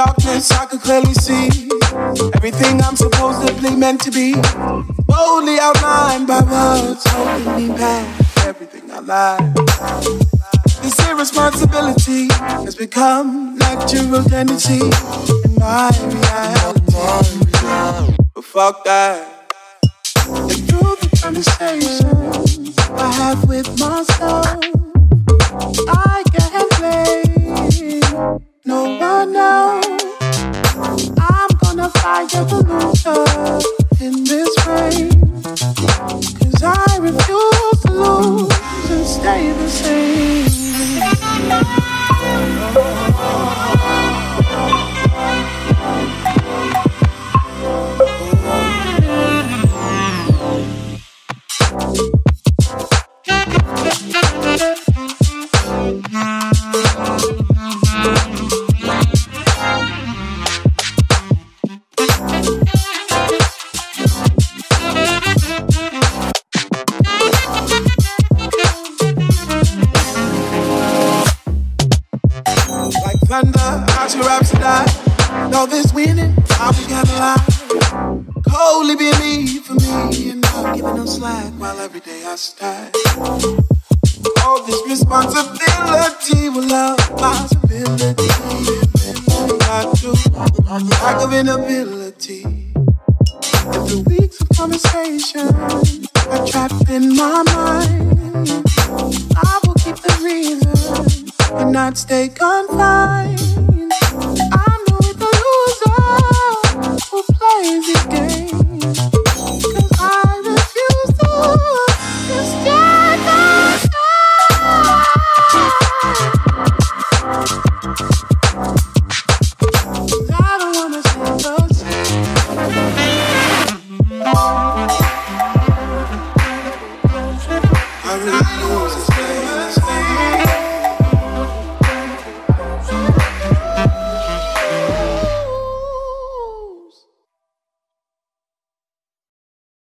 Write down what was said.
darkness I could clearly see everything I'm supposedly meant to be, boldly outlined by words holding me back. Everything I lied. This irresponsibility has become natural tendency in my reality. But fuck that. And through the conversations I have with myself, I can't blame no one else. I'm gonna fight the loser in this race, 'cause I refuse to lose and stay the same. Thunder, out your rhapsody. Know this winning, I'll be kept alive. Coldly be me for me, and not giving no slack while every day I stack. All this responsibility will love possibility. Not true, lack of inability. And the weeks of conversation are trapped in my mind. I will keep the reason and not stay confined.